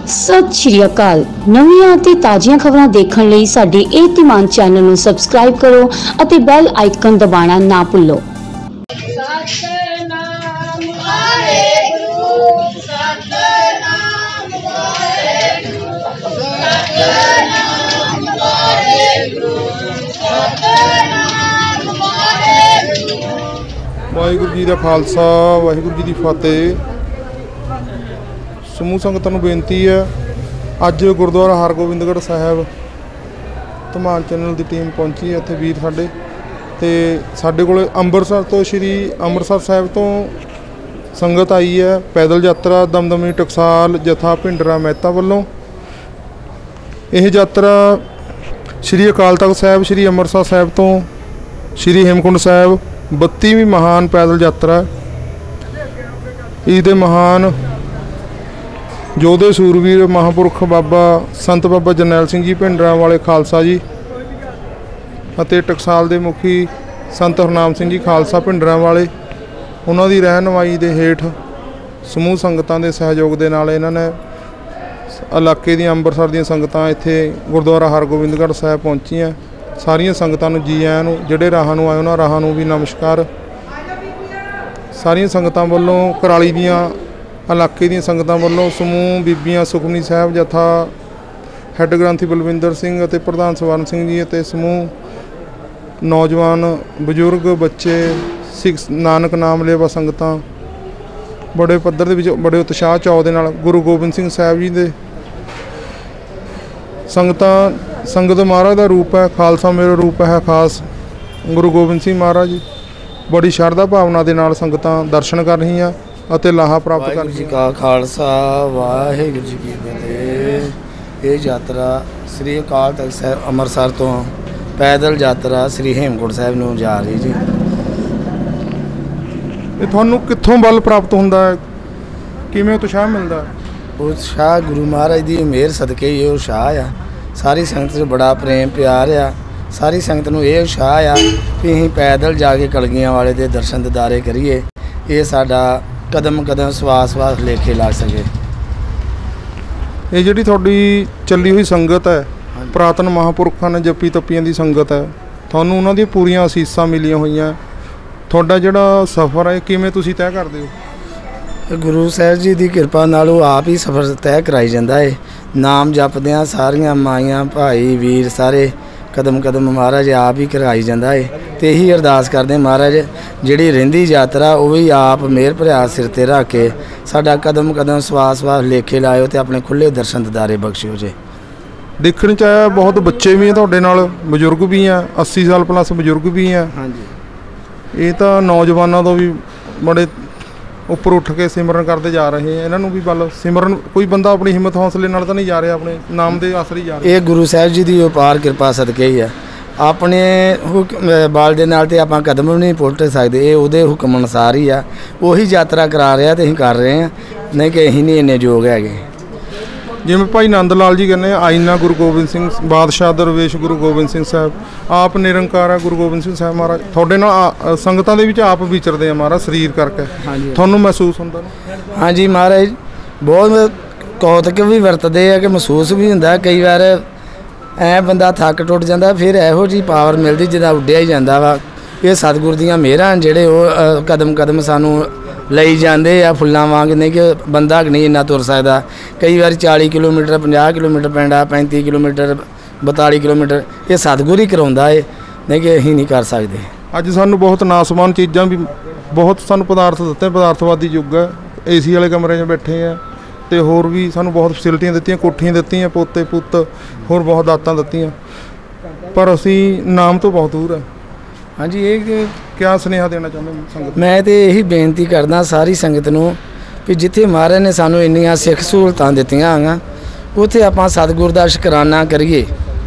सत श्री अकाल। नवीं ते ताज़ियां खबरां देखण लई साडे इत्तेमान चैनल नूं सबसक्राइब करो अते बेल आइकन दबाना ना भुल्लो। वाहिगुरू जी का खालसा वाहिगुरू जी की फतेह। समूह संगतां नूं बेनती है, अज गुरुद्वारा हरगोबिंदगढ़ साहिब धमान चैनल की टीम पहुंची है। इत्थे वीर साडे कोल अंबरसर तो श्री अंमृतसर साहिब तो संगत आई है। पैदल यात्रा दमदमी टकसाल जथा भिंडरा मेहता वालों। यह यात्रा श्री अकाल तख्त साहिब श्री अंमृतसर साहिब तो श्री हेमकुंड साहिब 32ਵੀਂ महान पैदल यात्रा। इसदे महान योधे सूरवीर महापुरख बाबा संत बाबा जरनैल सिंह जी भिंडरा वाले खालसा जी ਅਤੇ टकसाल के मुखी संत हरनाम सिंह जी खालसा भिंडरा वाले, उन्हों की रहनुमाई के हेठ समूह संगतां के सहयोग के नाल इन्हां ने इलाके दी अंबरसर दी संगतां इत्थे गुरुद्वारा हरगोबिंदगढ़ साहिब पहुंचियां। सारिया संगतां नूं जी आयां नूं, जिहड़े राहां नूं आए उन्हां राहां नूं भी नमस्कार। सारिया संगतां वल्लों कराली दीआं इलाके दी संगतां वल्लों समूह बीबियां सुखमनी साहिब जथा हैड ग्रंथी बलविंदर सिंह अते प्रधान स्वर्ण सिंह जी अते समूह नौजवान बजुर्ग बच्चे सिख नानक नाम लेवा संगतां बड़े पद्धर दे विच बड़े उत्साह चाव दे नाल गुरु गोबिंद सिंह साहिब जी दे संगत महाराज का रूप है। खालसा मेरा रूप है खास। गुरु गोबिंद सिंह महाराज जी बड़ी शरधा भावना के नाल संगतां दर्शन कर रही हैं लाहा प्राप्त कर रही का खालसा वाहिगुरू जी की फतेह। ये यात्रा श्री अकाल तख्त साहिब अंमृतसर तो पैदल यात्रा श्री हेमकुंड साहिब नूं जा रही जी। ये तुहानूं कित्थों बल प्राप्त हुंदा है, किवें उत्साह मिलदा है? उत्साह गुरु महाराज की मेहर सदके ये उत्साह आ। सारी संगत से बड़ा प्रेम प्यार आ। सारी संगत नूं ये उत्साह आ कि असीं पैदल जाके कलगियां वाले दे दर्शन दीदारे करिए। ये साडा कदम कदम सवास सवास लेखे ला सके। ये जिहड़ी तुहाडी चली हुई संगत है, पुरातन महापुरखां ने जप्पी तप्पियां दी संगत है, तुहानूं उन्हां दी पूरीआं असीसां मिलियां होईआं। तुहाडा जिहड़ा सफ़र है किवें तुसीं तय करदे हो? गुरु साहिब जी की किरपा नाल आप ही सफ़र तय कराई जाता है। नाम जपद्या सारिया माइयां भाई वीर सारे कदम कदम महाराज आप ही करवाई जाता है। तो यही अरदास करते महाराज जिहड़ी रहिंदी यात्रा वो भी आप मेहर भरा सिर ते रख के साडा कदम कदम सवास सवास लेखे लाओ तो अपने खुले दर्शन दीदारे बख्शिओ जे। देखने च आया बहुत बच्चे भी हैं तुहाडे नाल, बजुर्ग भी हैं, 80 साल प्लस बजुर्ग भी हैं। हाँ जी, ये तो नौजवानों तो भी बड़े उपर उठ के सिमरन करते जा रहे हैं। इन्हों भी बल सिमरन कोई बंदा अपनी हिम्मत हौसले नाल तो नहीं जा रहा, अपने नाम के आसरे जा रहा। ये गुरु साहिब जी की अपार किरपा सदके ही है। अपने बाल दे नाल ते आपां कदम नहीं पुट सकते, ये उहदे हुक्म अनुसार ही आ। वही यात्रा करा रहा तो असीं कर रहे हैं, नहीं कि असीं नहीं इन्ने योग है। जिवें भाई नंद लाल जी कहने आईना गुरु गोबिंद सिंह बादशाह दरवेश गुरु गोबिंद सिंह साहब आप निरंकार है गुरु गोबिंद सिंह साहब महाराज। थोड़े नाल संगतां दे विच आप विचरदे हैं महाराज शरीर करके, तुहानूं महसूस हुंदा? हाँ जी महाराज बहुत कौतक भी वरतते हैं कि महसूस भी हुंदा। कई बार ऐ बंदा थक टुट जाता, फिर इहो जी पावर मिलती जिदा उड्डिया ही जाता वा। ये सतगुर दीआं मेहरां जिहड़े वो कदम कदम सानूं लई जाते आ फुल्लां वांग, नहीं कि बंदा नहीं इन्ना तुर सकता। कई बार 40 किलोमीटर 50 किलोमीटर पिंडा 35 किलोमीटर 42 किलोमीटर ये सतगुर ही कराउंदा है, नहीं कि असीं नहीं कर सकते। अज सानूं बहुत नासमान चीज़ां भी बहुत सानूं पदार्थ दित्ते, पदार्थवादी युग है। AC वाले कमरे 'च बैठे हैं तो होर भी सानूं बहुत फैसिलिटियां दित्तियां, कोठियां दित्तियां, पोते पुत्त होर बहुत दातां दित्तियां, पर असीं नाम तो बहुत दूर है। हाँ जी, ये क्या सुनेहा देना चाਹੁੰਦੇ संगत? मैं तो यही बेनती करदा सारी संगत नूं कि जिथे महाराज ने सानूं इन्नियां सिख सहूलतां दित्तियां हैं उत्थे आपां सतगुर दा शुकराना करिए।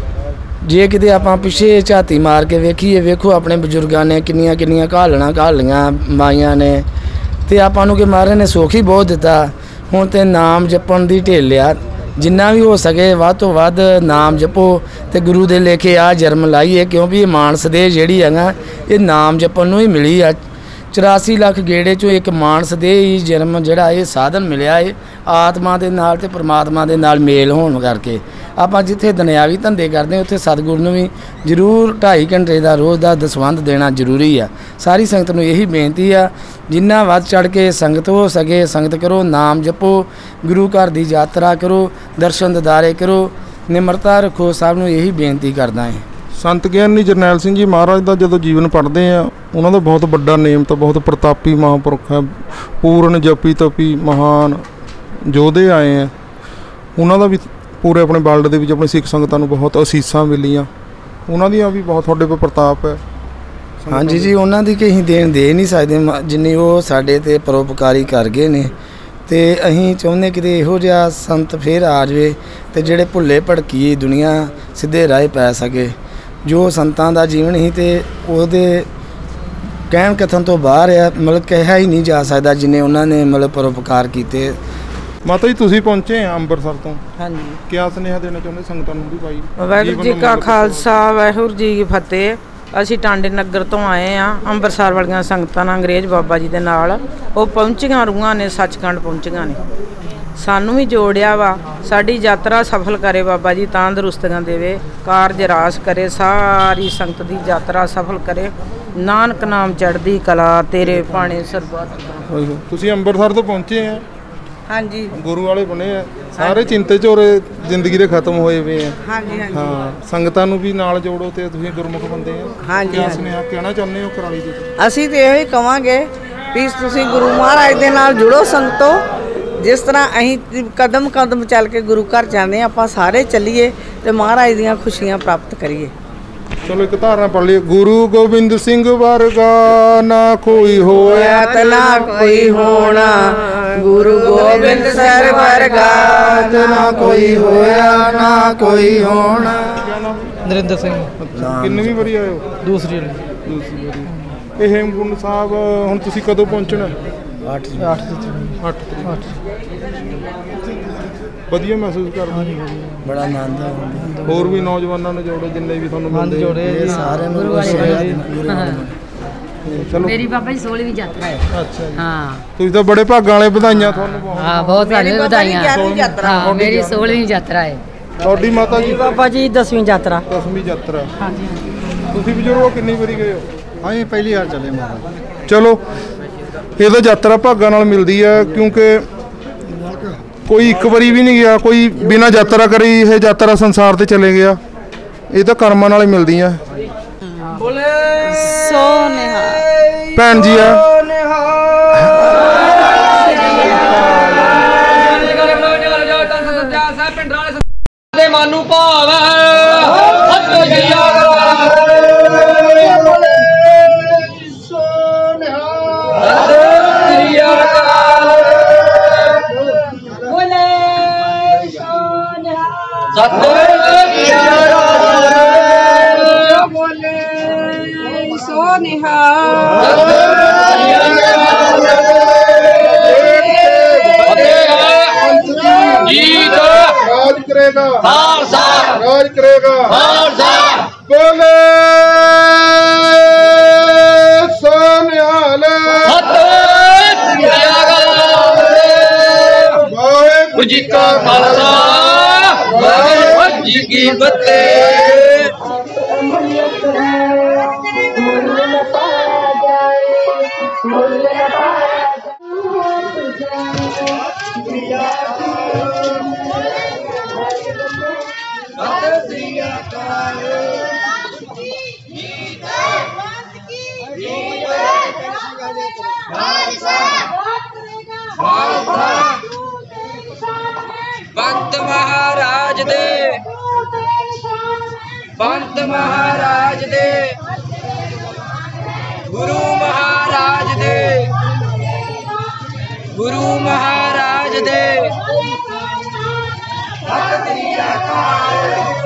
जे किते आपां पिछे झाती मार के वेखीए, वेखो अपने बजुर्गां ने किन्नियां किन्नियां घालणा घालियां माइयां ने, ते आपां नूं कि महाराज ने सुख ही बहुत दिता। हुण ते नाम जपण दी ढिल आ, जिन्ना भी हो सके वध तो वध नाम जपो तो गुरु दे लेखे आ जन्म लाइए, क्योंकि ये मानस दे जिहड़ी है ना ये नाम जपण नूं ही मिली आ। 84 लाख गेड़े चो एक मानस दे ही जन्म जिहड़ा ये साधन मिलिया है। ਆਤਮਾ ਦੇ ਨਾਲ ਤੇ ਪਰਮਾਤਮਾ ਦੇ ਨਾਲ ਮੇਲ ਹੋਣ ਕਰਕੇ ਆਪਾਂ ਜਿੱਥੇ ਦੁਨਿਆਵੀ ਧੰਦੇ ਕਰਦੇ ਉੱਥੇ ਸਤਿਗੁਰੂ ਨੂੰ ਵੀ ਜ਼ਰੂਰ 2.5 ਘੰਟੇ ਦਾ ਰੋਜ਼ ਦਾ ਦਸਵੰਧ ਦੇਣਾ ਜ਼ਰੂਰੀ ਆ। ਸਾਰੀ ਸੰਗਤ ਨੂੰ ਇਹੀ ਬੇਨਤੀ ਆ, ਜਿੰਨਾ ਵੱਧ ਚੜ ਕੇ ਸੰਗਤ ਹੋ ਸਕੇ ਸੰਗਤ ਕਰੋ, ਨਾਮ ਜਪੋ, ਗੁਰੂ ਘਰ ਦੀ ਯਾਤਰਾ ਕਰੋ, ਦਰਸ਼ਨ ਦਿਦਾਰੇ ਕਰੋ, ਨਿਮਰਤਾ ਰੱਖੋ। ਸਭ ਨੂੰ ਇਹੀ ਬੇਨਤੀ ਕਰਦਾ ਹੈ। ਸੰਤ ਗਿਆਨੀ ਜਰਨੈਲ ਸਿੰਘ ਜੀ ਮਹਾਰਾਜ ਦਾ ਜਦੋਂ ਜੀਵਨ ਪੜ੍ਹਦੇ ਆ, ਉਹਨਾਂ ਦਾ ਬਹੁਤ ਵੱਡਾ ਨੇਮ ਤਾਂ ਬਹੁਤ ਪ੍ਰਤਾਪੀ ਮਹਾਂਪੁਰਖ ਹੈ, ਪੂਰਨ ਜਪੀ ਤਪੀ ਮਹਾਨ ਯੋਧੇ ਆਏ ਆ। ਉਹਨਾਂ ਦਾ ਵੀ ਪੂਰੇ ਆਪਣੇ ਵਰਲਡ ਦੇ ਵਿੱਚ ਆਪਣੀ ਸਿੱਖ ਸੰਗਤਾਂ ਨੂੰ ਬਹੁਤ ਅਸੀਸਾਂ ਮਿਲੀਆਂ, ਉਹਨਾਂ ਦੀਆਂ ਵੀ ਬਹੁਤ ਤੁਹਾਡੇ 'ਤੇ ਪ੍ਰਤਾਪ ਹੈ। ਹਾਂਜੀ ਜੀ, ਉਹਨਾਂ ਦੀ ਕਹੀਂ ਦੇਣ ਦੇ ਨਹੀਂ ਸਕਦੇ ਜਿੰਨੀ ਉਹ ਸਾਡੇ 'ਤੇ ਪਰਉਪਕਾਰੀ ਕਰ ਗਏ ਨੇ। ਤੇ ਅਸੀਂ ਚਾਹੁੰਦੇ ਕਿਤੇ ਇਹੋ ਜਿਹਾ ਸੰਤ ਫਿਰ ਆ ਜਾਵੇ ਤੇ ਜਿਹੜੇ ਭੁੱਲੇ ਭੜਕੀ ਦੁਨੀਆ ਸਿੱਧੇ ਰਾਹ ਪੈ ਸਕੇ। ਜੋ ਸੰਤਾਂ ਦਾ ਜੀਵਨ ਸੀ ਤੇ ਉਹਦੇ ਕਹਿਣ ਕਥਨ ਤੋਂ ਬਾਹਰ ਆ, ਮਤਲਬ ਕਿਹਾ ਹੀ ਨਹੀਂ ਜਾ ਸਕਦਾ ਜਿੰਨੇ ਉਹਨਾਂ ਨੇ ਮਤਲਬ ਪਰਉਪਕਾਰ ਕੀਤੇ। ਮਾਤਾ ਜੀ ਤੁਸੀਂ ਪਹੁੰਚੇ ਆ ਅੰਮ੍ਰਿਤਸਰ ਤੋਂ, ਹਾਂਜੀ। ਕਿਆ ਸੁਨੇਹਾ ਦੇਣਾ ਚਾਹੁੰਦੇ ਸੰਗਤਾਂ ਨੂੰ ਵੀ ਭਾਈ? ਵਾਹਿਗੁਰੂ ਜੀ ਕਾ ਖਾਲਸਾ, ਵਾਹਿਗੁਰੂ ਜੀ ਕੀ ਫਤਿਹ। ਅਸੀਂ ਟਾਂਡੇ ਨਗਰ ਤੋਂ ਆਏ ਆ, ਅੰਮ੍ਰਿਤਸਰ ਵਾਲੀਆਂ ਸੰਗਤਾਂ ਨਾਲ ਅੰਗਰੇਜ਼ ਬਾਬਾ ਜੀ ਦੇ ਨਾਲ ਉਹ ਪਹੁੰਚੀਆਂ, ਰੂਹਾਂ ਨੇ ਸੱਚਖੰਡ ਪਹੁੰਚੀਆਂ ਨੇ। ਸਾਨੂੰ ਵੀ ਜੋੜਿਆ ਵਾ, ਸਾਡੀ ਯਾਤਰਾ ਸਫਲ ਕਰੇ ਬਾਬਾ ਜੀ, ਤੰਦਰੁਸਤੀਆਂ ਦੇਵੇ, ਕਾਰਜ ਰਾਸ ਕਰੇ, ਸਾਰੀ ਸੰਗਤ ਦੀ ਯਾਤਰਾ ਸਫਲ ਕਰੇ। ਨਾਨਕ ਨਾਮ ਚੜ੍ਹਦੀ ਕਲਾ, ਤੇਰੇ ਭਾਣੇ ਸਰਬੱਤ। ਤੁਸੀਂ ਅੰਮ੍ਰਿਤਸਰ ਤੋਂ ਪਹੁੰਚੇ ਆ? ਹਾਂਜੀ। ਗੁਰੂ ਵਾਲੇ ਬਣੇ ਆ, ਸਾਰੇ ਚਿੰਤੇ ਝੋਰੇ ਜ਼ਿੰਦਗੀ ਦੇ ਖਤਮ ਹੋਏ ਵੇ ਆ। ਹਾਂਜੀ ਹਾਂਜੀ। ਹਾਂ, ਸੰਗਤਾਂ ਨੂੰ ਵੀ ਨਾਲ ਜੋੜੋ ਤੇ ਤੁਸੀਂ ਗੁਰਮੁਖ ਬੰਦੇ ਆ। ਹਾਂਜੀ। ਕਿਆ ਸੁਨੇਹਾ ਕਹਿਣਾ ਚਾਹੁੰਦੇ ਹੋ ਕਰਾਲੀ ਦੇ? ਅਸੀਂ ਤੇ ਇਹੋ ਹੀ ਕਵਾਂਗੇ ਵੀ ਤੁਸੀਂ ਗੁਰੂ ਮਹਾਰਾਜ ਦੇ ਨਾਲ ਜੁੜੋ ਸੰਗਤੋ। ਜਿਸ ਤਰ੍ਹਾਂ ਅਸੀਂ ਕਦਮ ਕਦਮ ਚੱਲ ਕੇ ਗੁਰੂ ਘਰ ਜਾਂਦੇ, ਆਪਾਂ ਸਾਰੇ ਚੱਲੀਏ ਤੇ ਮਹਾਰਾਜ ਦੀਆਂ ਖੁਸ਼ੀਆਂ ਪ੍ਰਾਪਤ ਕਰੀਏ। ਚਲੋ ਇੱਕ ਧਾਰਨਾ ਪੜ੍ਹ ਲਈਏ। ਗੁਰੂ ਗੋਬਿੰਦ ਸਿੰਘ ਵਰਗਾ ਨਾ ਕੋਈ ਹੋਇਆ ਤੇ ਨਾ ਕੋਈ ਹੋਣਾ, ਗੁਰੂ ਗੋਬਿੰਦ ਸਿੰਘ ਵਰਗਾ ਨਾ ਕੋਈ ਹੋਇਆ ਨਾ ਕੋਈ ਹੋਣਾ। ਨਰਿੰਦਰ ਸਿੰਘ। ਕਿੰਨੀ ਵਾਰੀ ਆਏ ਹੋ? ਦੂਸਰੀ ਵਾਰੀ। ਇਹ ਹੇਮਕੁੰਟ ਸਾਹਿਬ ਹੁਣ ਤੁਸੀਂ ਕਦੋਂ ਪਹੁੰਚਣਾ? 8 ਤਰੀਕ। ਵਧੀਆ ਮਹਿਸੂਸ ਕਰਦੇ? ਬੜਾ ਆਨੰਦ ਆਉਂਦਾ। ਹੋਰ ਵੀ ਨੌਜਵਾਨਾਂ ਨੂੰ ਜੋੜੋ, ਜਿੰਨੇ ਵੀ ਤੁਹਾਨੂੰ ਮਿਲਦੇ ਜੋੜੇ ਸਾਰਿਆਂ ਨੂੰ ਚਲੋ। ਮੇਰੀ ਬਾਬਾ ਜੀ 16ਵੀਂ ਯਾਤਰਾ ਹੈ। ਅੱਛਾ ਜੀ, ਹਾਂ ਤੁਸੀਂ ਤਾਂ ਬੜੇ ਭਾਗਾਂ ਵਾਲੇ, ਵਧਾਈਆਂ ਤੁਹਾਨੂੰ ਬਹੁਤ। ਹਾਂ, ਬਹੁਤ ਸਾਰੀਆਂ ਵਧਾਈਆਂ। ਯਾਤਰਾ ਹਾਂ, ਮੇਰੀ 16ਵੀਂ ਯਾਤਰਾ ਹੈ। ਤੁਹਾਡੀ ਮਾਤਾ ਜੀ? ਬਾਬਾ ਜੀ 10ਵੀਂ ਯਾਤਰਾ। 10ਵੀਂ ਯਾਤਰਾ। ਹਾਂਜੀ। ਤੁਸੀਂ ਬਜ਼ੁਰਗੋ ਕਿੰਨੀ ਵਾਰੀ ਗਏ ਹੋ? ਹਾਂਜੀ, ਪਹਿਲੀ ਵਾਰ ਚੱਲੇ ਮਹਾਰਾਜ। ਚਲੋ, ਇਹ ਤਾਂ ਯਾਤਰਾ ਭਾਗਾਂ ਨਾਲ ਮਿਲਦੀ ਹੈ, ਕਿਉਂਕਿ ਕੋਈ ਇੱਕ ਵਾਰੀ ਵੀ ਨਹੀਂ ਗਿਆ, ਕੋਈ ਬਿਨਾਂ ਯਾਤਰਾ ਕਰੀ ਇਹ ਯਾਤਰਾ ਸੰਸਾਰ ਤੇ ਚਲੇ ਗਿਆ। ਇਹ ਤਾਂ ਕਰਮਾਂ ਨਾਲ ਹੀ ਮਿਲਦੀਆਂ। ਭੈਣ ਜੀ ਆ ਮਾਨੂੰ ਭਾਵ ਰਾਜ ਕਰੇਗਾ। ਬੋਲੇ ਸੋਨਿਹਾਲ। ਵਾਹਿਗੁਰੂ ਜੀ ਕਾ ਖਾਲਸਾ, ਵਾਹਿਗੁਰੂ ਜੀ ਕੀ ਫਤਿਹ। ਬੰਤ ਮਹਾਰਾਜ ਦੇ, ਬੰਤ ਮਹਾਰਾਜ ਦੇ, ਗੁਰੂ ਮਹਾਰਾਜ ਦੇ, ਗੁਰੂ ਮਹਾਰਾਜ ਦੇ। ਸਤਿ ਸ੍ਰੀ ਅਕਾਲ।